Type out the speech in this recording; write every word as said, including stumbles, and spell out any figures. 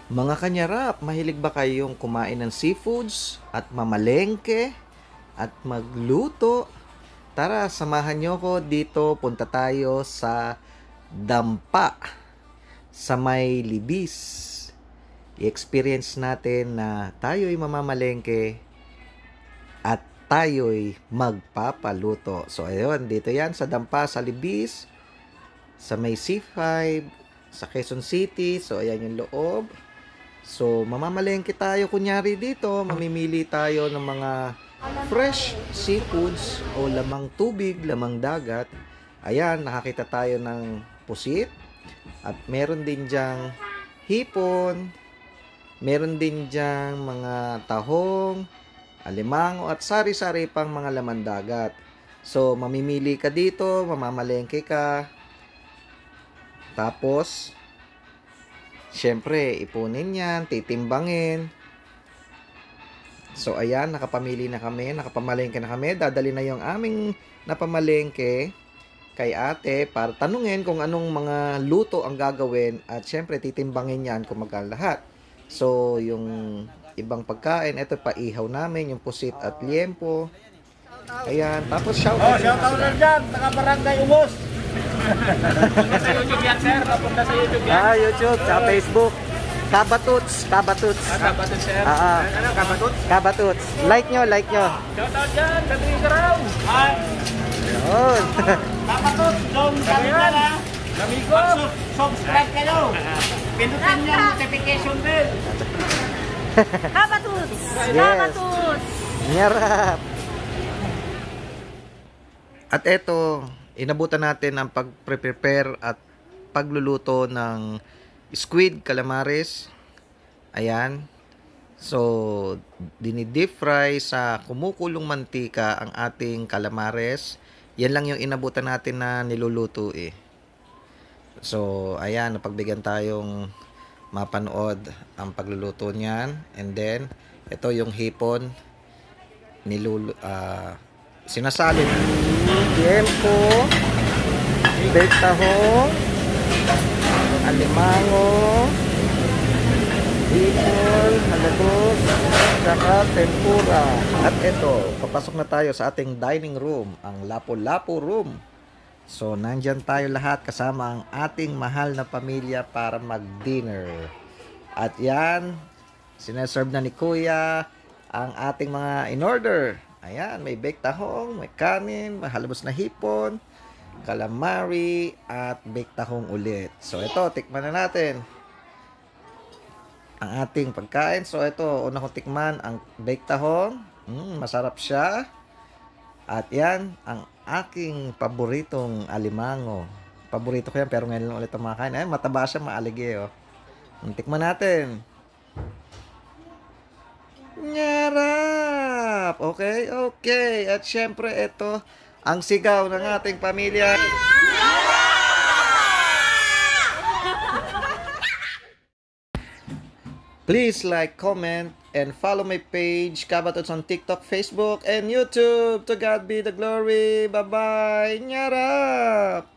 Mga kanyarap, mahilig ba kayong kumain ng seafoods at mamalengke at magluto? Tara, samahan nyo ko dito. Punta tayo sa Dampa, sa may Libis. I-experience natin na tayo'y mamamalengke at tayo'y magpapaluto. So, ayun, dito yan sa Dampa, sa Libis, sa may C five, sa Quezon City. So, ayan yung loob. So, mamamalengke tayo kunyari dito. Mamimili tayo ng mga fresh seafoods o lamang tubig, lamang dagat. Ayan, nakakita tayo ng pusit. At meron din dyang hipon. Meron din dyang mga tahong, alimango at sari-sari pang mga laman dagat. So, mamimili ka dito, mamamalengke ka. Tapos, syempre, ipunin yan, titimbangin. So, ayan, nakapamili na kami, nakapamalengke na kami. Dadali na yung aming napamalengke kay ate para tanungin kung anong mga luto ang gagawin. At syempre, titimbangin yan kung magkano lahat. So, yung ibang pagkain, ito paihaw namin, yung pusit at liempo. Ayan, tapos shout out. Oh, shout out na dyan, taga-barangay Umos. Papunta sa YouTube yan, sir. Papunta sa YouTube yan. Ah, YouTube, sa Facebook. Kabatuts, Kabatuts. Ah, Kabatuts, sir. Ah, ah. Ano, Kabatuts? Kabatuts. Like nyo, like nyo. Shout out dyan, Dadri Garaw. Ah, Yun. Kabatuts, don't kami na na. Amigo, subscribe kayo. Pinutin niyo ang notification bell. Kabatuts! Yes. Kabatuts! Nyarap. At eto, inabutan natin ang pag-prepare at pagluluto ng squid calamares. Ayan. So, dinidip fry sa kumukulong mantika ang ating calamares. Yan lang yung inabutan natin na niluluto eh. So, ayan, napagbigyan tayong mapanood ang pagluluto niyan. And then, ito yung hipon nilulu uh, sinasalin liempo, baked tahong, alimango, hipon, halagos, saka tempura. At ito, papasok na tayo sa ating dining room, ang Lapu-Lapu room. So, nandyan tayo lahat kasama ang ating mahal na pamilya para mag-dinner. At yan, sineserve na ni Kuya ang ating mga in-order. Ayan, may baked tahong, may kanin, may halabos na hipon, calamari, at baked tahong ulit. So, ito, tikman na natin ang ating pagkain. So, ito, una kong tikman ang baked tahong. Mm, masarap siya. At yan, ang aking paboritong alimango. Paborito ko yan, pero ngayon lang ulit ang makain. Ay, mataba siya, maalige, oh. Tikman natin. Nyarap! Okay, okay. At syempre, ito, ang sigaw ng ating pamilya. Please like, comment, and follow my page, Kabatuts on TikTok, Facebook, and YouTube. To God be the glory. Bye-bye. Nyarap!